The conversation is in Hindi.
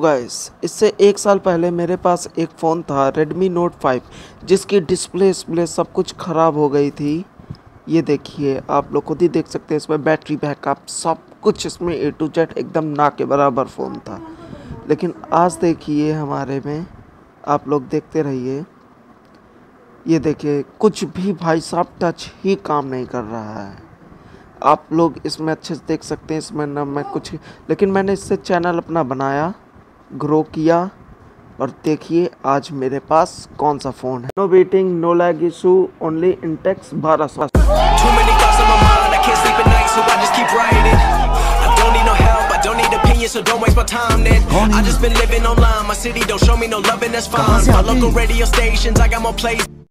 गाइस, इससे एक साल पहले मेरे पास एक फ़ोन था Redmi Note 5 जिसकी डिस्प्ले सब कुछ ख़राब हो गई थी। ये देखिए, आप लोग खुद ही देख सकते हैं, इसमें बैटरी बैकअप सब कुछ इसमें A to Z एकदम ना के बराबर फ़ोन था। लेकिन आज देखिए हमारे में, आप लोग देखते रहिए, ये देखिए कुछ भी भाई साहब टच ही काम नहीं कर रहा है। आप लोग इसमें अच्छे से देख सकते हैं, इसमें ना मैं कुछ, लेकिन मैंने इससे चैनल अपना बनाया, ग्रो किया, और देखिए आज मेरे पास कौन सा फ़ोन है। No waiting, no lag issue, only Intex 1200। So don't waste my time then. I just been living online. My city don't show me no love and that's fine. My local radio stations, I got more plays.